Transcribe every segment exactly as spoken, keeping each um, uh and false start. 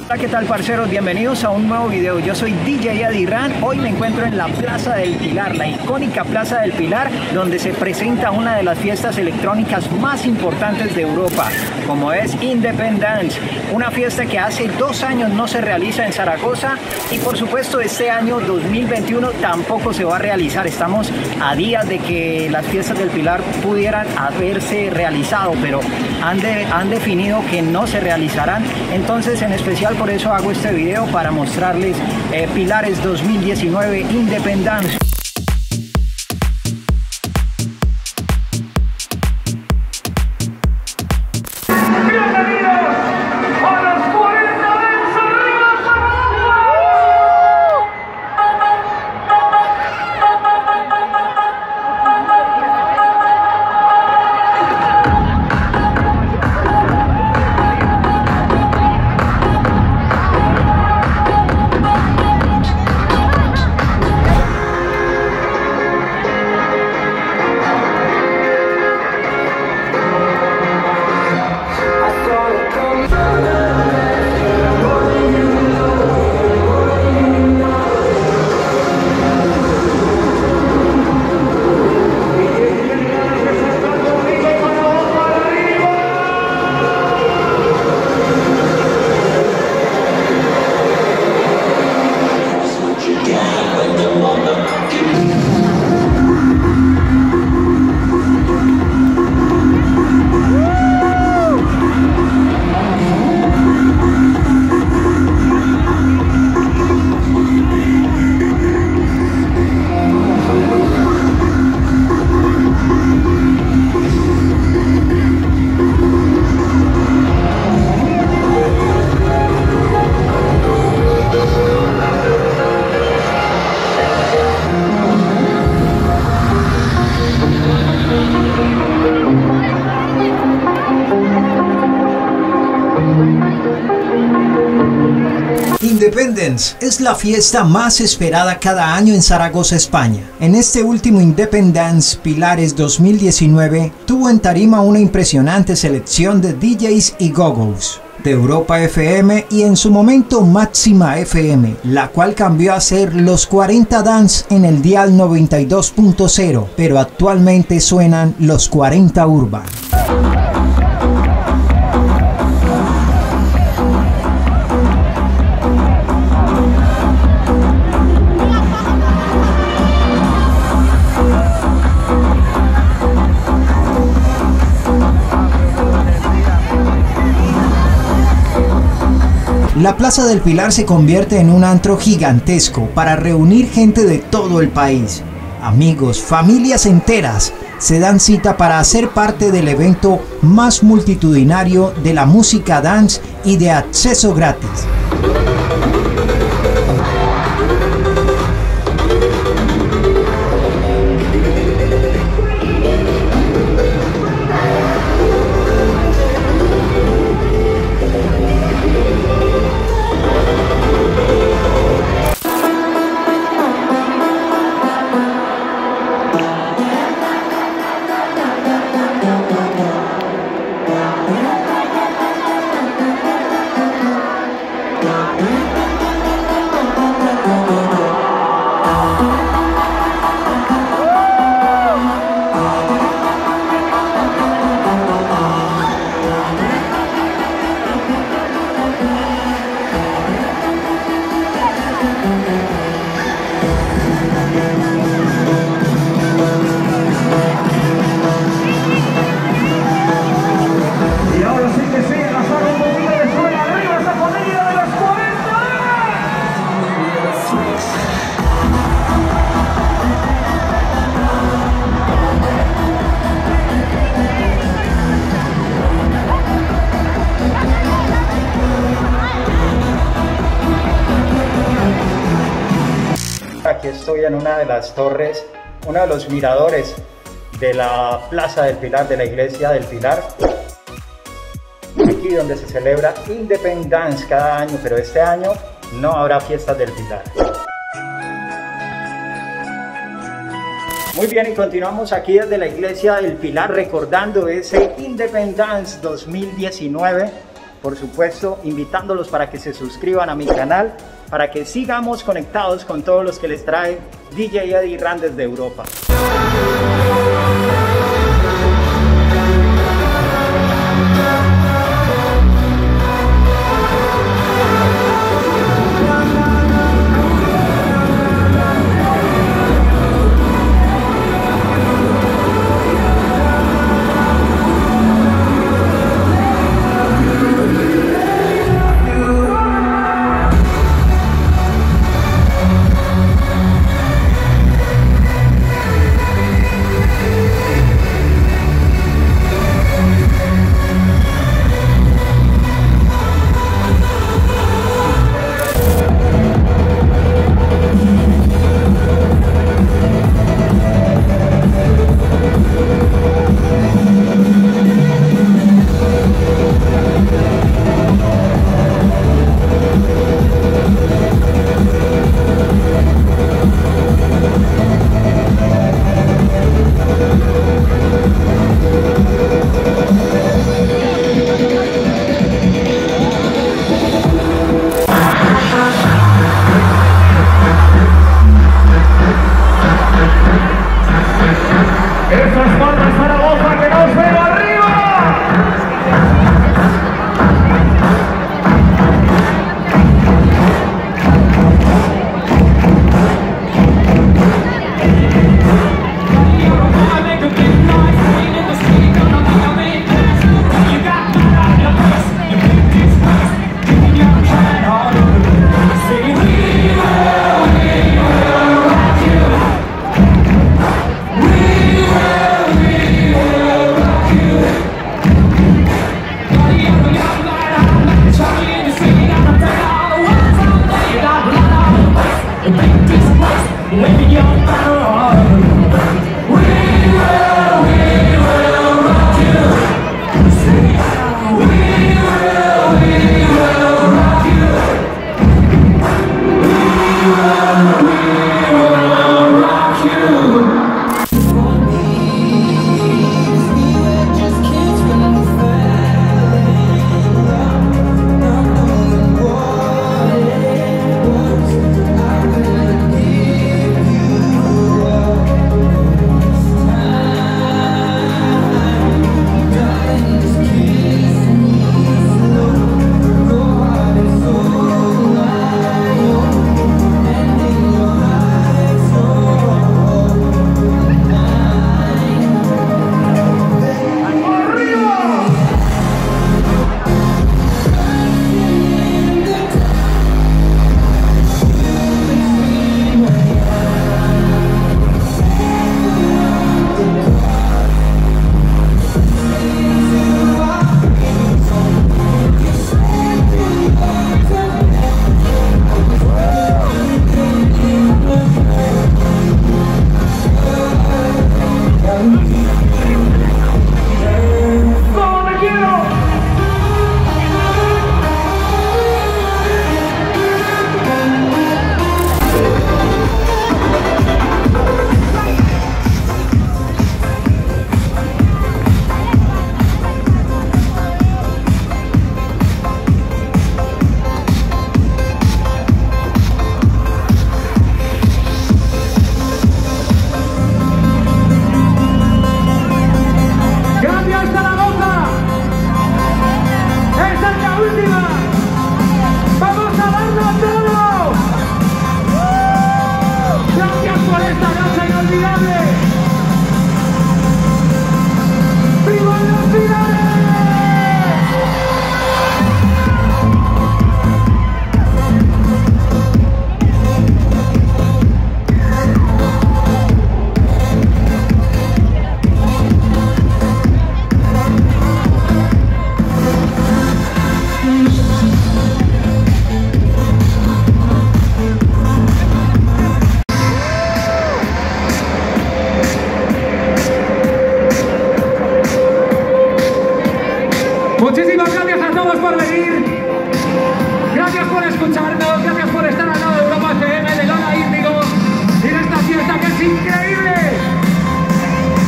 Hola, ¿qué tal, parceros? Bienvenidos a un nuevo video. Yo soy D J Adirran. Hoy me encuentro en la Plaza del Pilar, la icónica Plaza del Pilar, donde se presenta una de las fiestas electrónicas más importantes de Europa, como es Independence, una fiesta que hace dos años no se realiza en Zaragoza y por supuesto este año dos mil veintiuno tampoco se va a realizar. Estamos a días de que las fiestas del Pilar pudieran haberse realizado, pero han, de, han definido que no se realizarán. Entonces, en especial por eso hago este video, para mostrarles eh, Pilares dos mil diecinueve Independence. Independence es la fiesta más esperada cada año en Zaragoza, España. En este último Independence Pilares dos mil diecinueve tuvo en tarima una impresionante selección de D Js y gogos de Europa F M y en su momento Máxima F M, la cual cambió a ser los cuarenta Dance en el dial noventa y dos punto cero, pero actualmente suenan los cuarenta Urban. La Plaza del Pilar se convierte en un antro gigantesco para reunir gente de todo el país. Amigos, familias enteras se dan cita para hacer parte del evento más multitudinario de la música dance y de acceso gratis. Aquí estoy en una de las torres, uno de los miradores de la Plaza del Pilar, de la Iglesia del Pilar. Aquí donde se celebra Independence cada año, pero este año no habrá fiestas del Pilar. Muy bien, y continuamos aquí desde la Iglesia del Pilar recordando ese Independence dos mil diecinueve. por supuesto, invitándolos para que se suscriban a mi canal, para que sigamos conectados con todos los que les trae D J Eddie Ran desde Europa.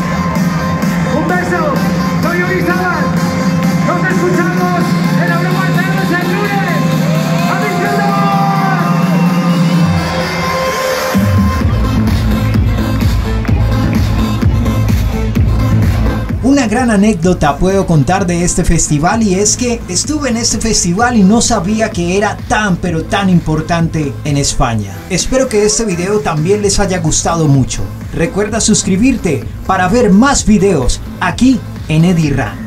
Un beso, soy Urizábal. Nos escuchamos en Europa. Una gran anécdota puedo contar de este festival, y es que estuve en este festival y no sabía que era tan pero tan importante en España. Espero que este video también les haya gustado mucho. Recuerda suscribirte para ver más videos aquí en Eddie Ran.